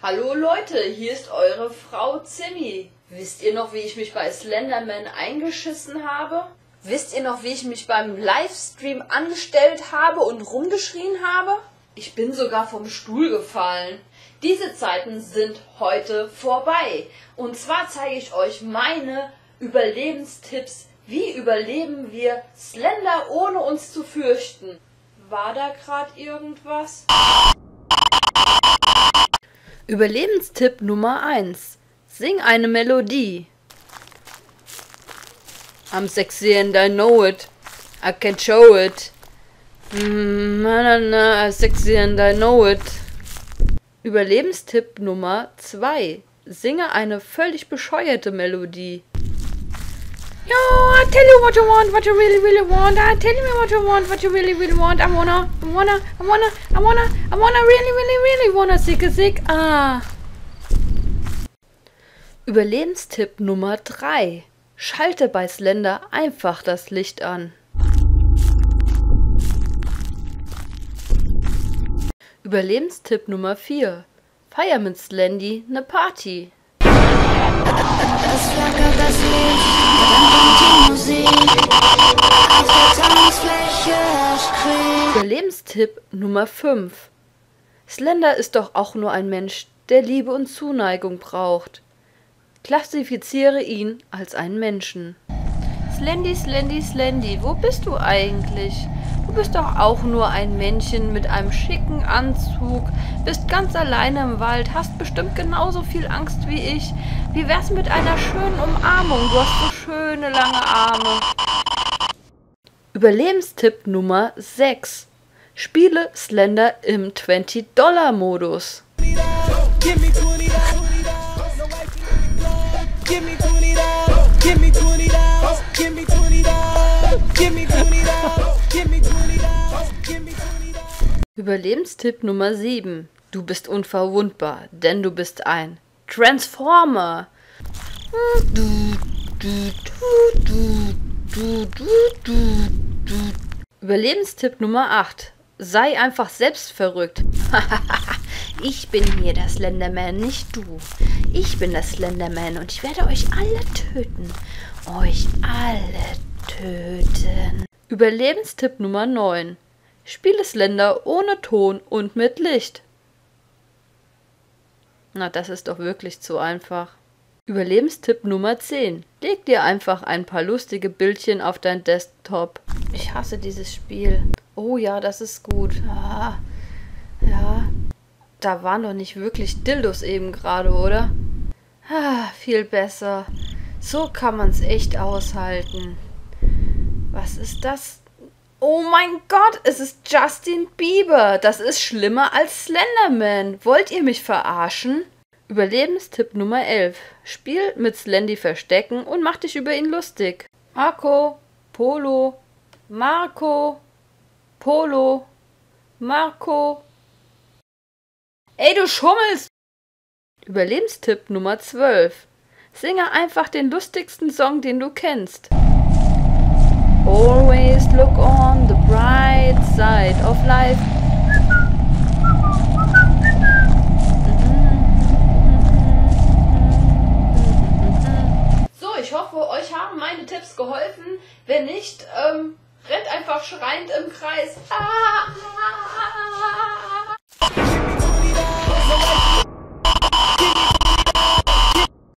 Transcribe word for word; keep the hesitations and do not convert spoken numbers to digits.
Hallo Leute, hier ist eure Frau Zimmi. Wisst ihr noch, wie ich mich bei Slenderman eingeschissen habe? Wisst ihr noch, wie ich mich beim Livestream angestellt habe und rumgeschrien habe? Ich bin sogar vom Stuhl gefallen. Diese Zeiten sind heute vorbei. Und zwar zeige ich euch meine Überlebenstipps. Wie überleben wir Slender, ohne uns zu fürchten? War da gerade irgendwas? Überlebenstipp Nummer eins. Sing eine Melodie. I'm sexy and I know it. I can show it. Mm, na, na, na, I'm sexy and I know it. Überlebenstipp Nummer zwei. Singe eine völlig bescheuerte Melodie. Yo, I tell you what you want, what you really, really want. I tell me what you want, what you really, really want. I wanna, I wanna, I wanna, I wanna, I wanna really, really, really wanna sick a sick. Ah. Überlebenstipp Nummer drei. Schalte bei Slender einfach das Licht an. Überlebenstipp Nummer vier. Feier mit Slendy ne Party. Es flackert das Licht, dann kommt die Musik, auf der Tanzfläche schreit. Überlebenstipp Nummer fünf. Slender ist doch auch nur ein Mensch, der Liebe und Zuneigung braucht. Klassifiziere ihn als einen Menschen. Slendy, Slendy, Slendy, wo bist du eigentlich? Du bist doch auch nur ein Männchen mit einem schicken Anzug, bist ganz alleine im Wald, hast bestimmt genauso viel Angst wie ich. Wie wär's mit einer schönen Umarmung? Du hast so schöne lange Arme. Überlebenstipp Nummer sechs. Spiele Slender im zwanzig-Dollar-Modus. Überlebenstipp Nummer sieben. Du bist unverwundbar, denn du bist ein Transformer. Überlebenstipp Nummer acht. Sei einfach selbst verrückt. Ich bin hier der Slenderman, nicht du. Ich bin der Slenderman und ich werde euch alle töten. Euch alle töten. Überlebenstipp Nummer neun. Spiele Slender ohne Ton und mit Licht. Na, das ist doch wirklich zu einfach. Überlebenstipp Nummer zehn. Leg dir einfach ein paar lustige Bildchen auf dein Desktop. Ich hasse dieses Spiel. Oh ja, das ist gut. Ah, ja, da waren doch nicht wirklich Dildos eben gerade, oder? Ah, viel besser. So kann man's echt aushalten. Was ist das? Oh mein Gott, es ist Justin Bieber. Das ist schlimmer als Slenderman. Wollt ihr mich verarschen? Überlebenstipp Nummer elf. Spiel mit Slendy Verstecken und mach dich über ihn lustig. Marco, Polo, Marco, Polo, Marco. Ey, du schummelst! Überlebenstipp Nummer zwölf. Singe einfach den lustigsten Song, den du kennst. Always look on the bright side of life. So, ich hoffe, euch haben meine Tipps geholfen. Wenn nicht, ähm, rennt einfach schreiend im Kreis. Ah, ah, ah.